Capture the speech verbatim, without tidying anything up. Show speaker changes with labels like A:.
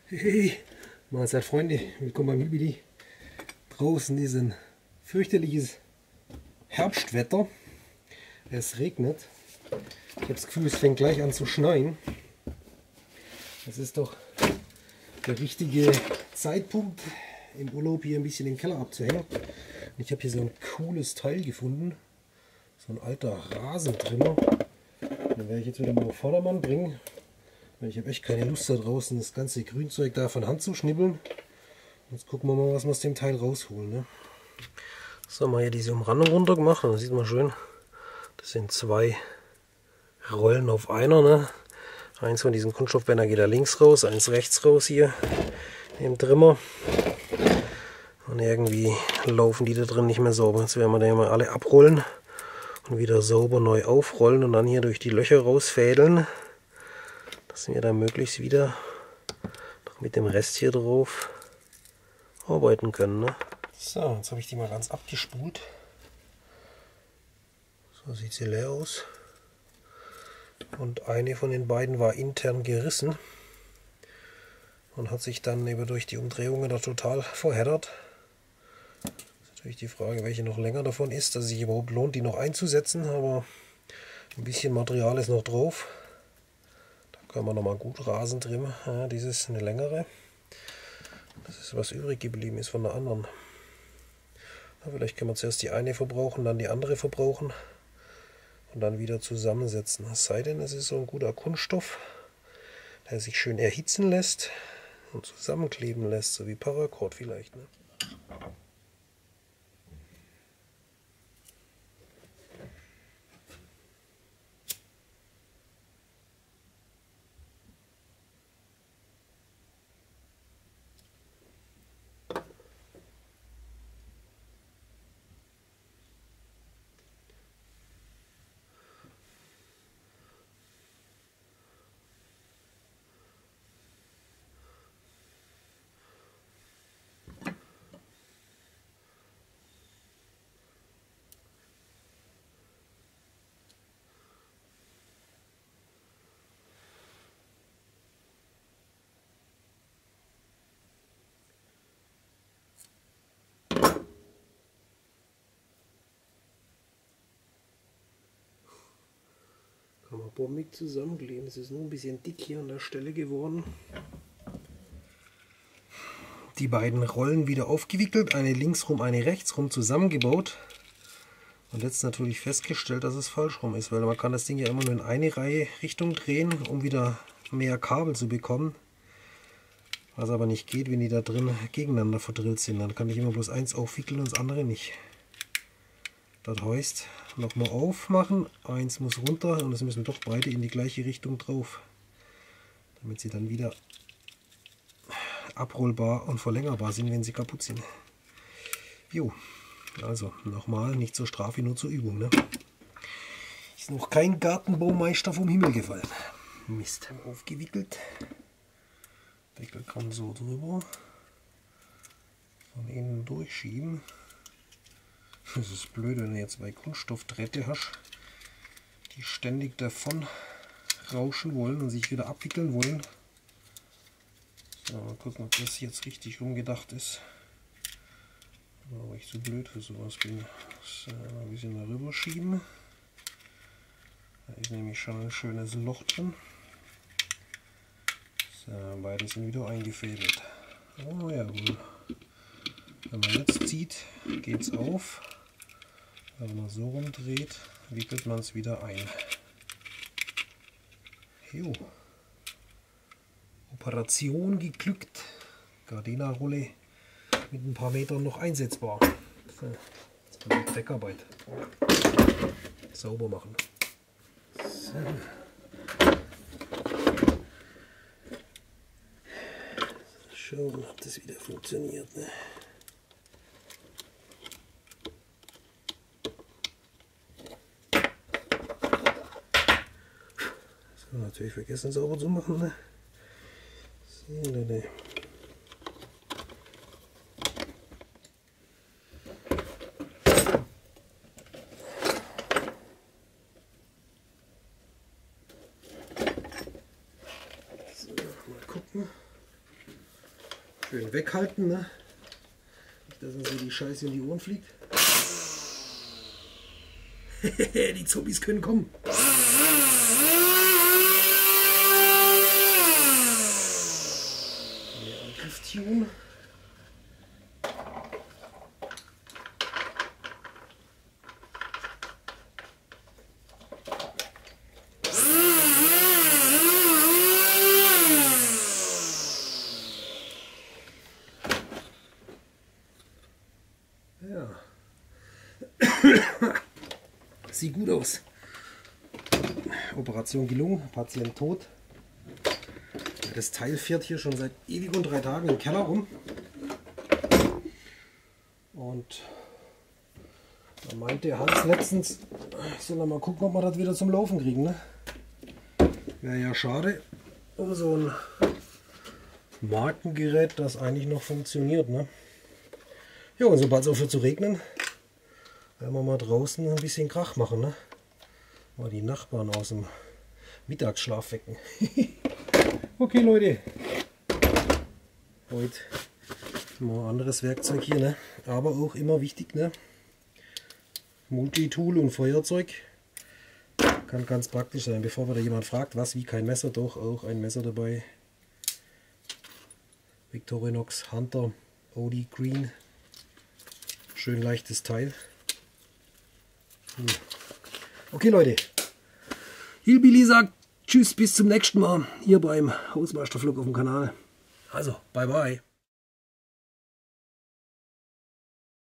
A: Hey, Mahlzeit Freunde, willkommen beim Hillbilly. Draußen ist ein fürchterliches Herbstwetter. Es regnet. Ich habe das Gefühl, es fängt gleich an zu schneien. Das ist doch der richtige Zeitpunkt, im Urlaub hier ein bisschen den Keller abzuhängen. Ich habe hier so ein cooles Teil gefunden. So ein alter Rasentrimmer. Den werde ich jetzt wieder mal auf Vordermann bringen. Weil ich habe echt keine Lust da draußen, das ganze Grünzeug da von Hand zu schnibbeln. Jetzt gucken wir mal, was wir aus dem Teil rausholen. Ne? So, haben wir hier diese Umrandung runter gemacht. Da sieht man schön, das sind zwei Rollen auf einer. Ne? Eins von diesen Kunststoffbändern geht da links raus, eins rechts raus hier im Trimmer. Und irgendwie laufen die da drin nicht mehr sauber. Jetzt werden wir da mal alle abrollen und wieder sauber neu aufrollen und dann hier durch die Löcher rausfädeln, dass wir da möglichst wieder noch mit dem Rest hier drauf arbeiten können. Ne? So, jetzt habe ich die mal ganz abgespult. So sieht sie leer aus. Und eine von den beiden war intern gerissen und hat sich dann eben durch die Umdrehungen da total verheddert. Das ist natürlich die Frage, welche noch länger davon ist, dass es sich überhaupt lohnt, die noch einzusetzen, aber ein bisschen Material ist noch drauf. Da kann man noch mal gut Rasen trimmen. Ja, dies ist eine längere. Das ist, was übrig geblieben ist von der anderen. Ja, vielleicht können wir zuerst die eine verbrauchen, dann die andere verbrauchen und dann wieder zusammensetzen. Es sei denn, es ist so ein guter Kunststoff, der sich schön erhitzen lässt und zusammenkleben lässt, so wie Paracord vielleicht. Ne? Kann man bombig zusammenkleben. Es ist nur ein bisschen dick hier an der Stelle geworden. Die beiden Rollen wieder aufgewickelt, eine links rum, eine rechts rum zusammengebaut. Und jetzt natürlich festgestellt, dass es falsch rum ist, weil man kann das Ding ja immer nur in eine Reihe Richtung drehen, um wieder mehr Kabel zu bekommen. Was aber nicht geht, wenn die da drin gegeneinander verdrillt sind. Dann kann ich immer bloß eins aufwickeln und das andere nicht. Das heißt, nochmal aufmachen, eins muss runter und es müssen doch beide in die gleiche Richtung drauf, damit sie dann wieder abrollbar und verlängerbar sind, wenn sie kaputt sind. Jo, also nochmal, nicht zur Strafe, nur zur Übung. Ne? Ist noch kein Gartenbaumeister vom Himmel gefallen. Mist, aufgewickelt. Deckel kann so drüber, von innen durchschieben. Das ist blöd, wenn du jetzt zwei Kunststoffdrähte hast, die ständig davon rauschen wollen und sich wieder abwickeln wollen. So, mal gucken, ob das jetzt richtig rumgedacht ist. Aber ich so blöd für sowas bin. So, ein bisschen darüber schieben. Da ist nämlich schon ein schönes Loch drin. So, beide sind wieder eingefädelt. Oh jawohl. Wenn man jetzt zieht, geht es auf. Wenn man so rumdreht, wickelt man es wieder ein. Jo. Operation geglückt. Gardena-Rolle mit ein paar Metern noch einsetzbar. So, jetzt mal die Dreckarbeit sauber machen. So. Schauen, ob das wieder funktioniert. Ne? So, natürlich vergessen sauber zu machen. Ne? So, ne. So, mal gucken. Schön weghalten, ne? Nicht, dass uns so die Scheiße in die Ohren fliegt. Die Zombies können kommen. Der Angriff-Tune. Ja. Sieht gut aus. Operation gelungen, Patient tot. Das Teil fährt hier schon seit ewig und drei Tagen im Keller rum. Und da meinte Hans letztens, sollen wir mal gucken, ob wir das wieder zum Laufen kriegen. Ne? Wäre ja schade, um so ein Markengerät, das eigentlich noch funktioniert. Ne? Ja, und sobald es aufhört zu regnen, werden wir mal draußen ein bisschen Krach machen. Ne? Mal die Nachbarn aus dem Mittagsschlaf wecken. Okay, Leute. Heute mal ein anderes Werkzeug hier, ne? Aber auch immer wichtig, ne? Multitool und Feuerzeug. Kann ganz praktisch sein. Bevor wieder jemand fragt, was, wie, kein Messer, doch auch ein Messer dabei. Victorinox Hunter O D Green. Schön leichtes Teil. Hm. Okay, Leute. Hillbilly sagt tschüss, bis zum nächsten Mal hier beim Hausmeistervlog auf dem Kanal. Also, bye bye.